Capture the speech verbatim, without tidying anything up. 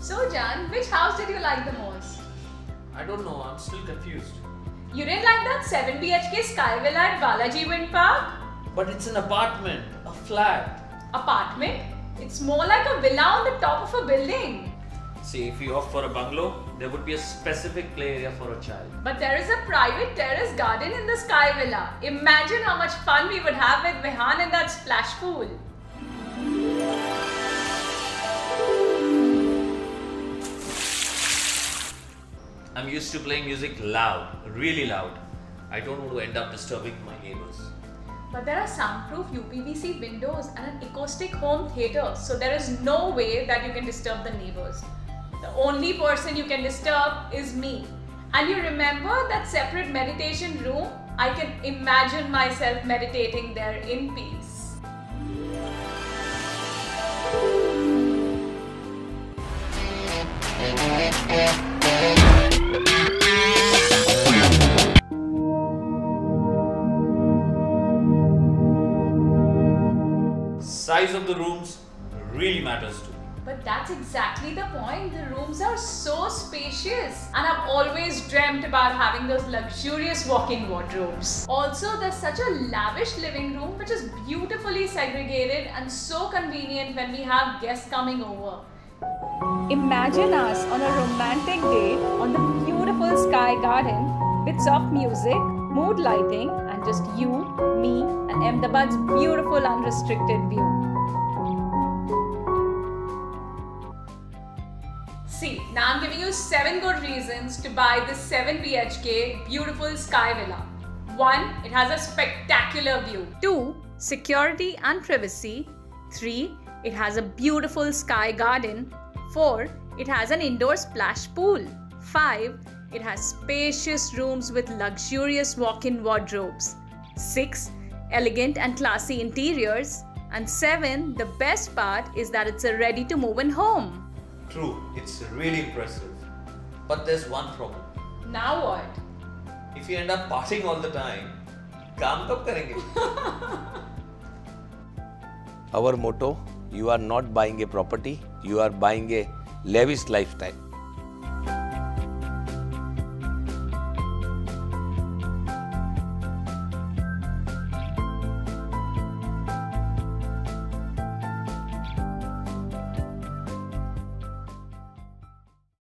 So Jan, which house did you like the most? I don't know, I'm still confused. You didn't like that seven B H K Sky Villa at Balaji Wind Park? But it's an apartment, a flat. Apartment? It's more like a villa on the top of a building. See, if you opt for a bungalow, there would be a specific play area for a child. But there is a private terrace garden in the Sky Villa. Imagine how much fun we would have with Vihan in that splash pool. I'm used to playing music loud, really loud. I don't want to end up disturbing my neighbors. But there are soundproof U P V C windows and an acoustic home theatre, so there is no way that you can disturb the neighbors. The only person you can disturb is me. And you remember that separate meditation room? I can imagine myself meditating there in peace. Size of the rooms really matters too. But that's exactly the point. The rooms are so spacious, and I've always dreamt about having those luxurious walk-in wardrobes. Also, there's such a lavish living room which is beautifully segregated and so convenient when we have guests coming over. Imagine us on a romantic date on the beautiful sky garden with soft music, mood lighting, and just you, me, and Ahmedabad's beautiful unrestricted view. See, now I'm giving you seven good reasons to buy this seven B H K beautiful Sky Villa. one. It has a spectacular view. two. Security and privacy. three. It has a beautiful sky garden. four. It has an indoor splash pool. five. It has spacious rooms with luxurious walk-in wardrobes. six. Elegant and classy interiors. And seven. The best part is that it's a ready-to-move-in home. True, it's really impressive. But there's one problem. Now what? If you end up partying all the time, काम कब करेंगे? Our motto, you are not buying a property, you are buying a lavish lifestyle.